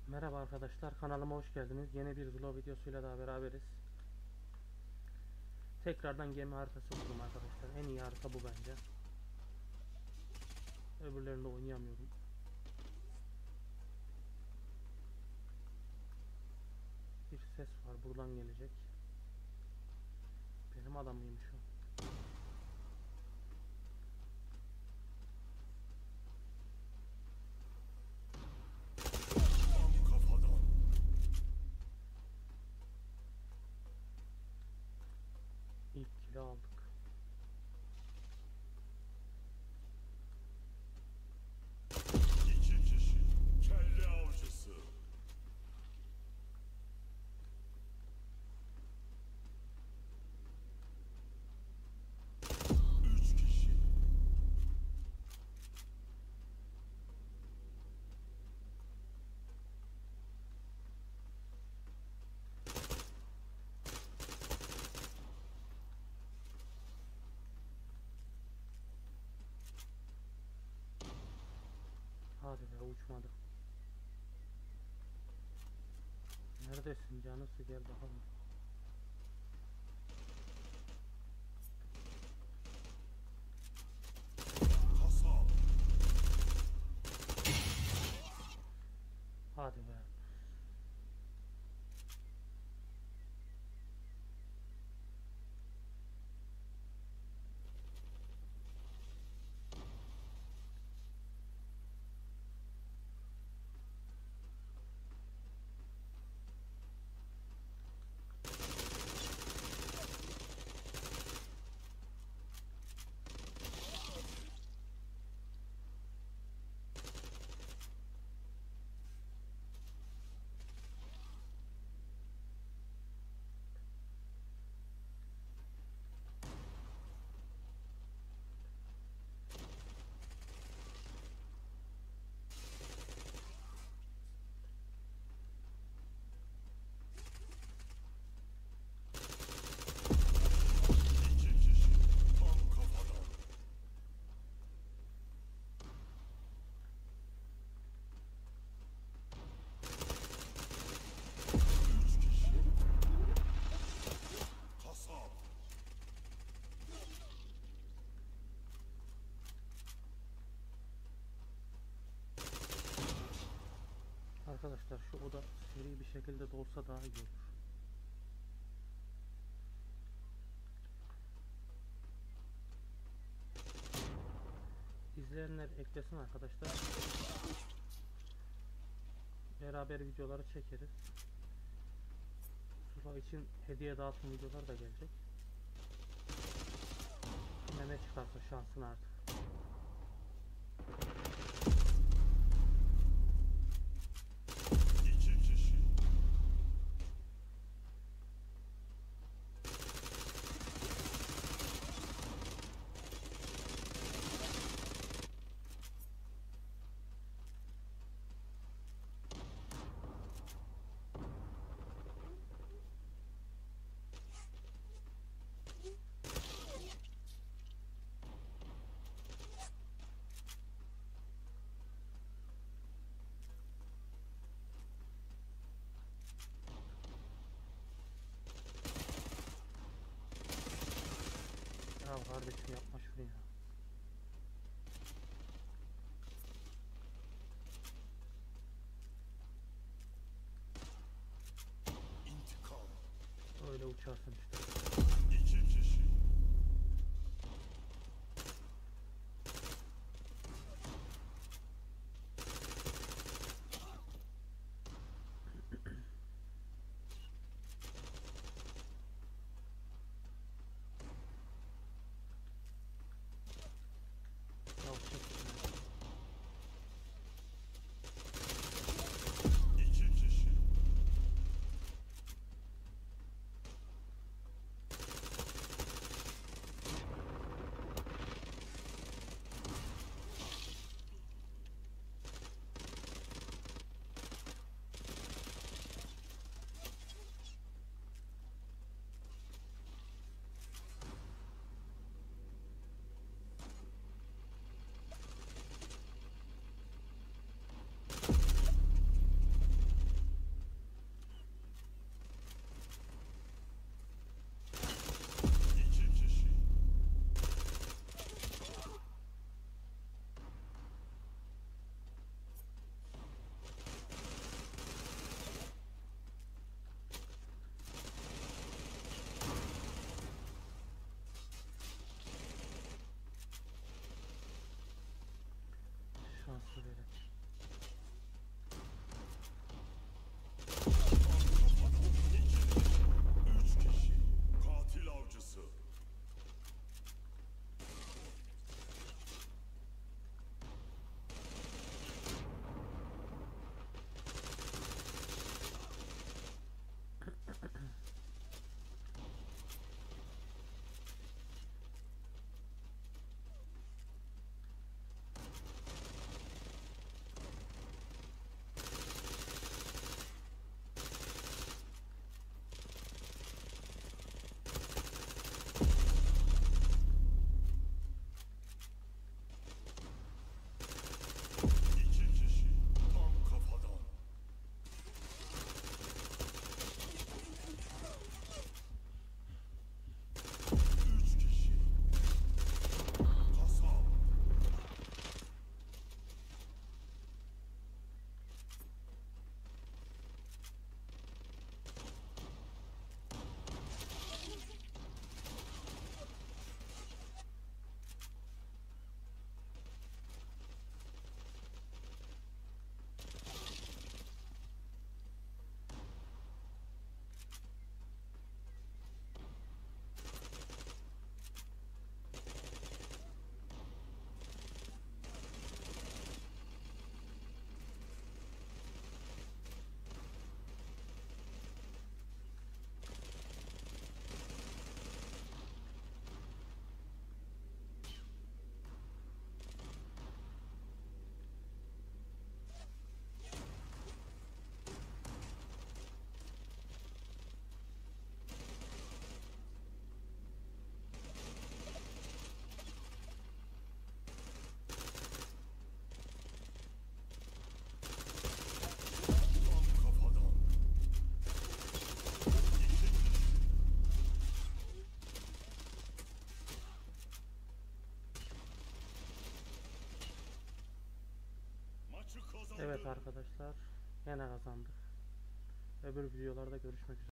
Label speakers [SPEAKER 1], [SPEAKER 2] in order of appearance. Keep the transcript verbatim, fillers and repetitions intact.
[SPEAKER 1] Merhaba arkadaşlar, kanalıma hoş geldiniz. Yeni bir vlog videosuyla daha beraberiz. Tekrardan gemi haritası buldum arkadaşlar. En iyi harita bu bence. Öbürlerinde oynayamıyorum. Bir ses var, buradan gelecek. Benim adam mıymış o? İlk kilo aldık.
[SPEAKER 2] İki kişi. Kelle avcısı. Üç kişi.
[SPEAKER 1] Hadi be, uçmadı. Neredesin canısı, gel bakalım.
[SPEAKER 2] Kasap.
[SPEAKER 1] Hadi be.
[SPEAKER 2] İki kişi. Tam kafadan. Üç kişi. Kasap.
[SPEAKER 1] Arkadaşlar şu oda seri bir şekilde de olsa daha iyi olur. İzleyenler eklesin arkadaşlar. Beraber videoları çekeriz. Sula için hediye dağıtım videolar da gelecek. Yine ne çıkarsa şansın artık.
[SPEAKER 2] İki kişi.
[SPEAKER 1] Ya kardeşim, yapma şunu ya.
[SPEAKER 2] İntikam.
[SPEAKER 1] Öyle uçarsın işte.
[SPEAKER 2] İki kişi.
[SPEAKER 1] Ya çek şunu.
[SPEAKER 2] İki kişi.
[SPEAKER 1] arkadaşlar. Yine kazandık. Öbür videolarda görüşmek üzere.